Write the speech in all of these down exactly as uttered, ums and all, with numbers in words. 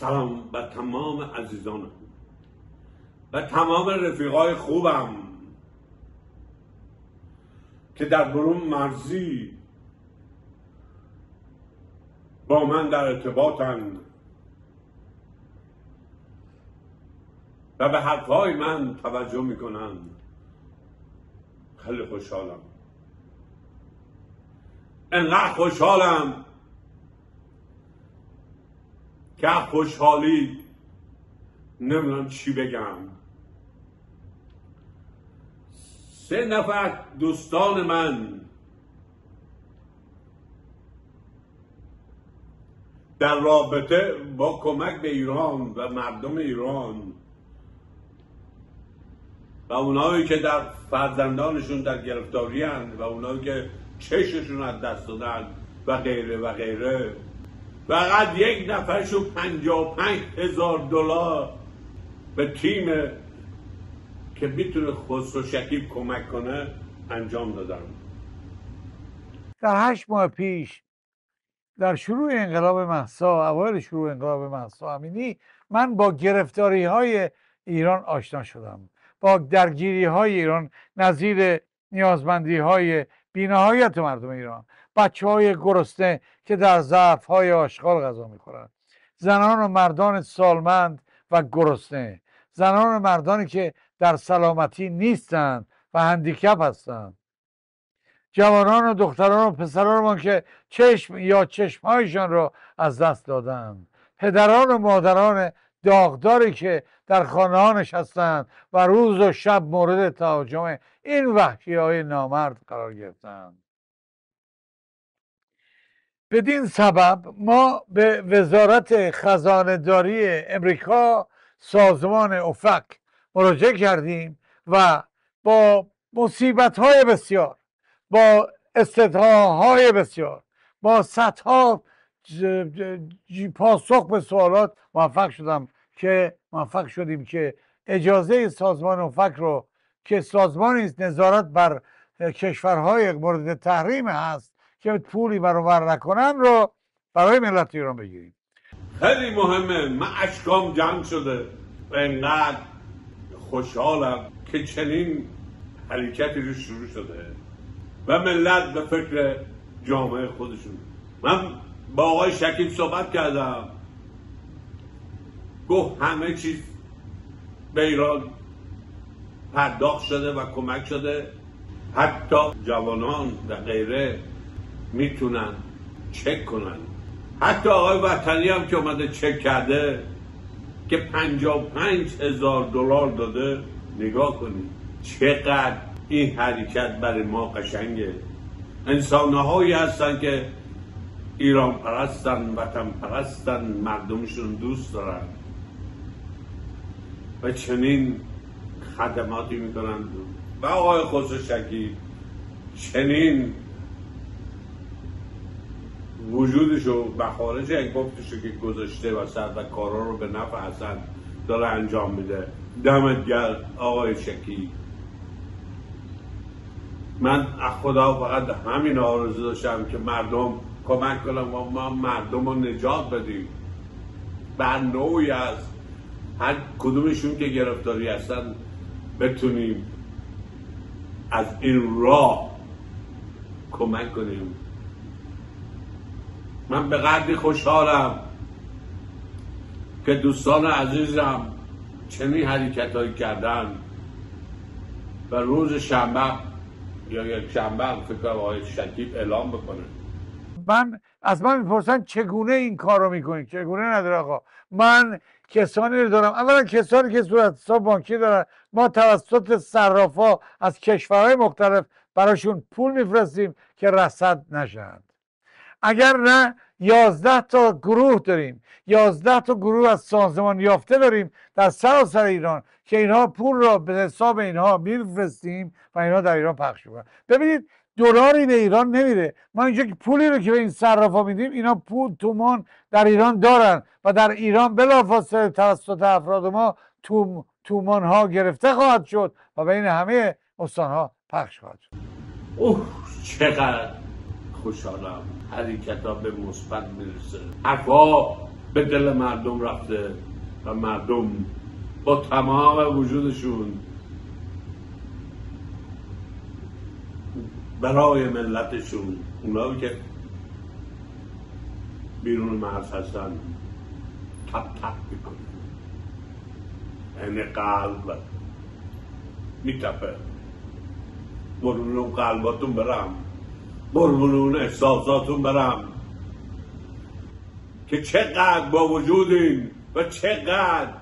سلام به تمام عزیزانم و تمام رفیقای خوبم که در برون مرزی با من در ارتباطن و به حرفهای من توجه میکنن. خیلی خوشحالم، انقدر خوشحالم که خوشحالی نمیدونم چی بگم. سه نفر دوستان من در رابطه با کمک به ایران و مردم ایران و اونایی که در فرزندانشون در گرفتاری هستند و اونایی که چشمشون از دست دادن و غیره و غیره، فقط یک نفرشون پنجاه و پنج هزار دلار به تیم که میتونه خسرو شکیب کمک کنه انجام دادن. در هشت ماه پیش در شروع انقلاب مهسا، اوایل شروع انقلاب مهسا امینی، من با گرفتاری های ایران آشنا شدم، با درگیری های ایران نظیر نیازمندی های بی‌نهایت مردم ایران، بچه های گرسنه که در ظرف های آشغال غذا میخورند، زنان و مردان سالمند و گرسنه، زنان و مردانی که در سلامتی نیستند و هندیکپ هستند، جوانان و دختران و پسران که چشم یا چشمهایشان را از دست دادند، پدران و مادران داغداری که در خانه ها نشستند و روز و شب مورد تهاجم این وحشی های نامرد قرار گرفتند. بدین سبب ما به وزارت خزانه داری امریکا، سازمان اوفک مراجعه کردیم و با مصیبت های بسیار، با استدعاهای بسیار، با صدها پاسخ به سوالات موفق شدم که موفق شدیم که اجازه سازمان اوفک رو که سازمانی نظارت بر کشورهای مورد تحریم هست که پولی برآورده نکنن رو برای ملت ایران بگیریم. خیلی مهمه. من اشکام جمع شده و اینقدر خوشحالم که چنین حرکتی رو شروع شده و ملت به فکر جامعه خودشون. من با آقای شکیب صحبت کردم، گفت همه چیز به ایران پرداخت شده و کمک شده، حتی جوانان و غیره میتونن چک کنن. حتی آقای وطنی هم که اومده چک کرده که پنجاه و پنج هزار دلار داده. نگاه کنید چقدر این حرکت برای ما قشنگه. انسانهایی هستن که ایران پرستن، وطن پرستن، مردمشون دوست دارن و چنین خدماتی میکنن. و آقای خسرو شکیب چنین وجودشو بخارج گفتشو که گذاشته و سر و کارا رو به نفع حسن داره انجام میده. دمت گرم آقای شکیب. من از خدا فقط همین آرزو داشتم که مردم کمک کنم و ما مردم رو نجات بدیم. بر نوعی از هر کدومشون که گرفتاری هستن بتونیم از این راه کمک کنیم. من به قدری خوشحالم که دوستان عزیزم چنین حرکت هایی کردن و روز شنبه یا یک شنبه فکر کنم آقای شکیب اعلام بکنه. من از من میپرسن چگونه این کار رو میکنید؟ چگونه نداره آقا. من کسانی رو دارم، اولا کسانی که صورت حساب بانکی دارن، ما توسط صرافا از کشورهای مختلف براشون پول میفرستیم که رصد نشند. اگر نه یازده تا گروه داریم، یازده تا گروه از سازمان یافته داریم در سراسر ایران که اینها پول را به حساب اینها میفرستیم و اینها در ایران پخش میکنن. ببینید دلاری به ایران نمیره. ما اینجا که پولی رو که به این صرافا میدیم، اینا پول تومان در ایران دارن و در ایران بلافاصله توسط افراد ما توم تومان ها گرفته خواهد شد و بین همه استان ها پخش خواهد شد. اوه چقدر خوشحالم. حرکت ها به مثبت میرسه. حرفا به دل مردم رفته و مردم با تمام وجودشون برای ملتشون، اونایی که بیرون مرز هستن، تپ تپ میکنه، یعنی قلب میتپه. برون اون قلباتون برم، برون اون احساساتون برم که چقدر با وجودین و چقدر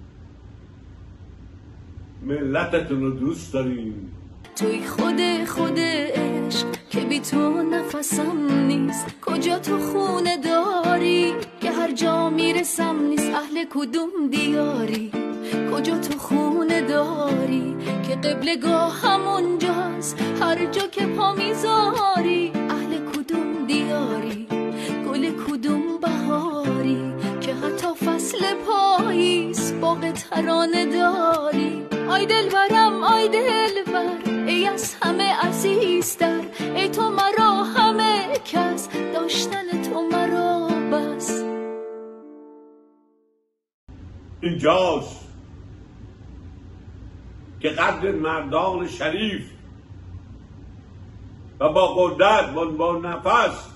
ملتتون رو دوست دارین. توی خود خود عشق که بی تو نفسم نیست، کجا تو خونه داری که هر جا میرسم نیست، اهل کدوم دیاری، کجا تو خونه داری که قبلگاه همونجاست، هر جا که پا میذاری، اهل کدوم دیاری، گل کدوم بهاری که حتی فصل پاییز باغ ترانه داری. آی دلبرم آی دلبر، ای از همه عزیزتر، ای تو مرا همه کس، داشتن تو مرا بس. اینجاست که قدر مردان شریف و با قدرت و با نفس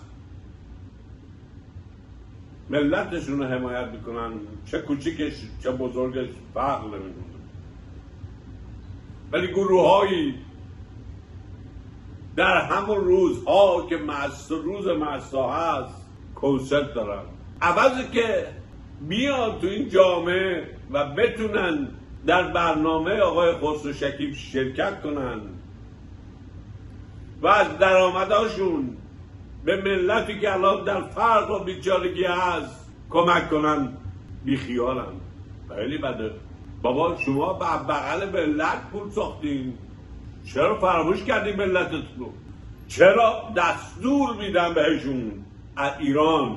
ملتشون رو حمایت میکنن، چه کوچیکش چه بزرگش فرق نمیکنه. ولی گروه هایی در همون روزها که مست روز مستا هست کنسرت دارن، عوضی که بیان تو این جامعه و بتونن در برنامه آقای خسرو شکیب شرکت کنن و از درآمداشون به ملتی که الان در فقر و بیچارگی هست کمک کنن، بیخیالن. خیلی بده. بابا شما به بغل ملت پول ساختین، چرا فراموش کردین ملتتون رو؟ چرا دستور میدن بهشون از ایران؟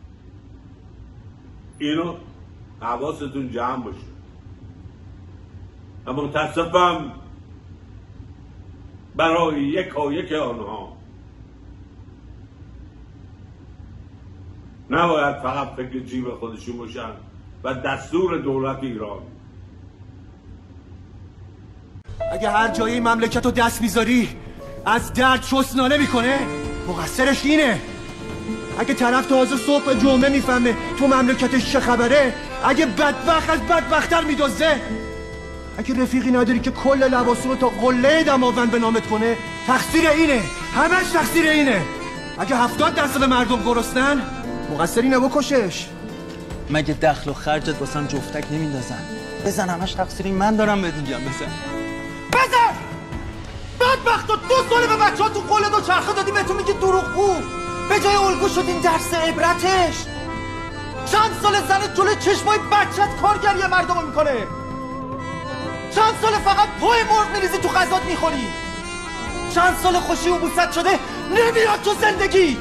اینو حواستون جمع باشه. اما متاسفم برای یکا یک آنها نباید فقط فکر جیب خودشون باشن و دستور دولت ایران. اگه هر جایی این مملکت رو دست میذاری از درد شست ناله میکنه، مقصرش اینه. اگه طرف تازه صبح جمعه میفهمه تو مملکتش چه خبره، اگه بدبخت از بدبختر میدزده، اگه رفیقی نداری که کل لباسونو تا قله دماوند به نامت کنه، تقصیر اینه، همش تقصیر اینه. اگه هفتاد درصد مردم گرسنن، مقصر اینه بکشش. مگه دخل و خرجت واسم جفتک نمیندازن؟ بزن، همش تقصیری من دارم بهت میگم. بزن بزن! بدبختا دو ساله به بچه ها تو قله دو چرخه دادی، بهتون میگه دروغگو. به جای الگو شد این درس عبرتش. چند سال زن جلوی چشمای بچت کارگری مردم میکنه. چند سال فقط پای مرغ میریزی تو غذات میخوری. چند سال خوشی و بوست شده نمیاد تو زندگیت.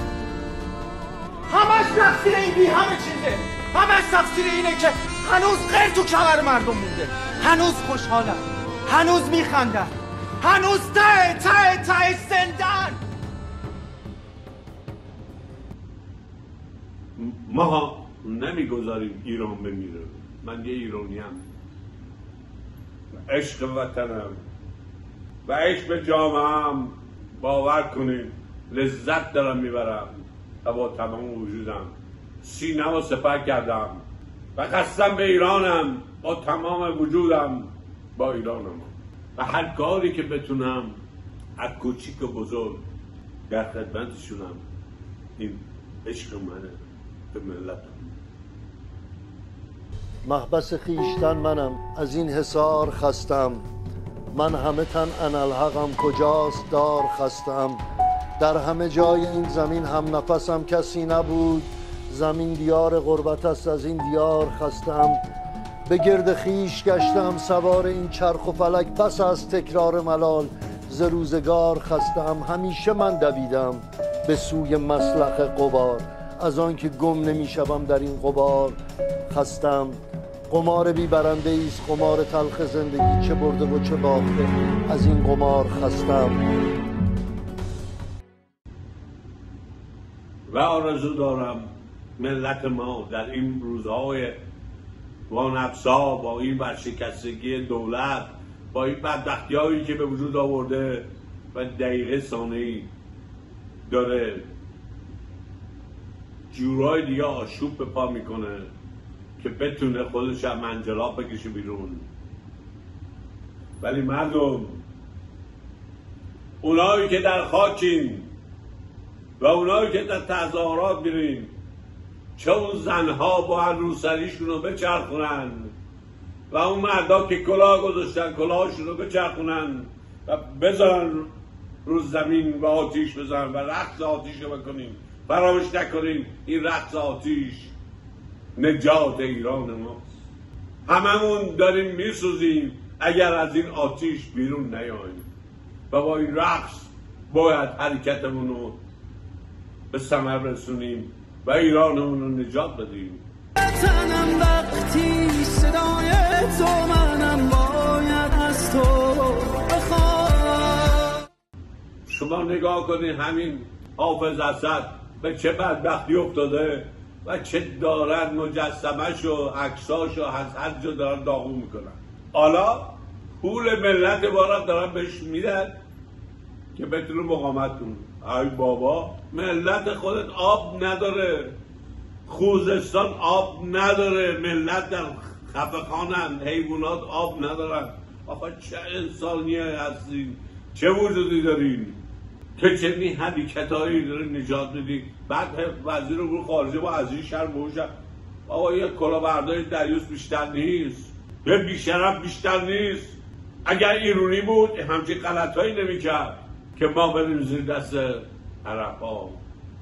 همش تقصیر این بی همه چیزه. همش تقصیر اینه که هنوز غیر تو کمر مردم مونده، هنوز خوشحالن، هنوز میخندن، هنوز ته ته ته زندن. ما نمیگذاریم ایران بمیره. من یه ایرانیم، عشق وطنم و عشق به جامعه‌ام، باور کنید لذت دارم میبرم و با تمام وجودم سینه و سپر کردم و قسم به ایرانم، با تمام وجودم با ایرانم و هر کاری که بتونم از کوچیک و بزرگ در خدمتشونم. این عشق منه به ملتم. محبس خیشتن منم، از این حصار خستم. من همه تن انالحقم، کجاست دار خستم. در همه جای این زمین هم نفسم کسی نبود. زمین دیار غربت است، از این دیار خستم. به گرد خیش گشتم سوار این چرخ و فلک، پس از تکرار ملال ز روزگار خستم. همیشه من دویدم به سوی مسلخ غبار، از آن که گم نمی شوم در این غبار خستم. قمار بی برنده ایست قمار تلخ زندگی، چه برده و چه باخته از این قمار خستم. و آرزو دارم ملت ما در این روزهای وانفسا با این ورشکستگی دولت، با این بدبختی هایی که به وجود آورده و دقیقه ثانیه‌ای داره جورای دیگه آشوب به پا میکنه که بتونه خودش هم منجلاب بکشه بیرون. ولی مردم، اونایی که در خاکین و اونایی که در تظاهرات میرین، چه اون زنها با هر روسریشون رو بچرخونن و اون مردا که کلاه گذاشتن کلاهشون رو بچرخونن و بذارن رو زمین و آتیش بزنن و رقص آتیش رو بکنیم. فراموش نکنیم این رقص آتیش نجات ایران ماست. هممون داریم میسوزیم اگر از این آتیش بیرون نیاییم و با این رقص باید حرکتمون رو به ثمر رسونیم و ایرانمون رو نجات بدیم. تنم وقتی صدای تو منم باید از تو بخوام. شما نگاه کنید همین حافظ اسد به چه بدبختی افتاده و چه دارن مجسمش و عکساش و از هر جا دارن داغون میکنن. حالا پول ملت بارا دارن بهش میدن که بتونه مقاومت کنه. ای بابا، ملت خودت آب نداره، خوزستان آب نداره، ملت در خفقانن، حیوانات آب ندارن. آقا چه انسانیه هستین، چه وجودی دارین که چنین حرکتایی داره نجات میدی؟ بعد وزیر امور خارجه با از این شهر موشن آقا یه کلاهبرداری دریوس بیشتر نیست، یه بیشرف بیشتر نیست. اگر ایرونی بود همچین غلطایی نمیکرد که ما بریم زیر دست عرب ها.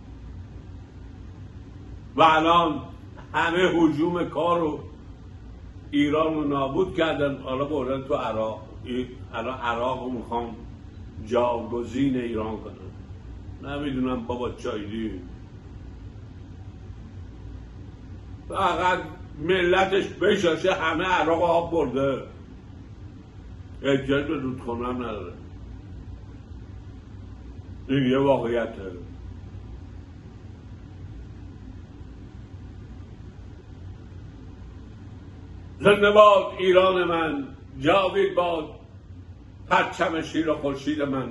و الان همه هجوم کار رو ایران رو نابود کردن، حالا بردن تو عراق. الان عراق رو میخوام جاگزین ایران کنن. نمیدونم بابا چایدی، فقط ملتش بشاشه همه عراق آب برده، احتیاج به رودخانه هم نداره. این یه واقعیته. زنده باد ایران من، جاوید باد پرچم شیر و خورشید من،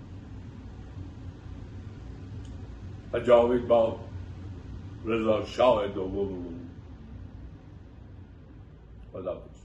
و جاوید باد رضا شاه دوم. خدا